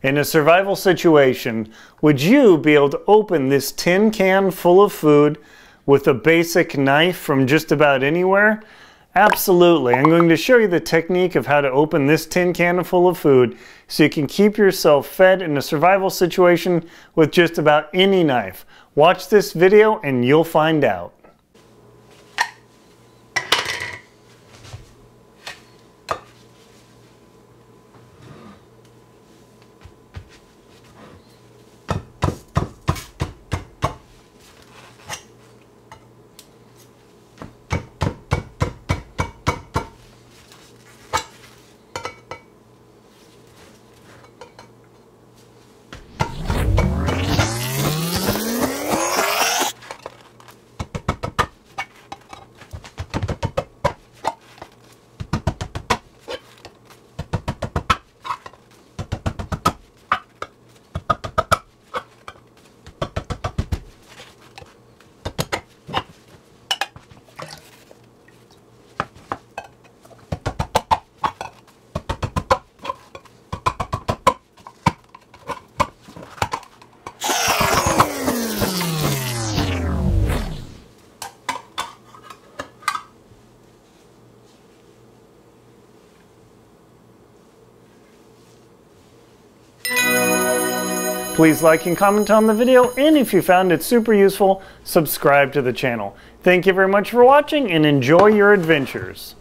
In a survival situation, would you be able to open this tin can full of food with a basic knife from just about anywhere? Absolutely. I'm going to show you the technique of how to open this tin can full of food so you can keep yourself fed in a survival situation with just about any knife. Watch this video and you'll find out. Please like and comment on the video, and if you found it super useful, subscribe to the channel. Thank you very much for watching and enjoy your adventures.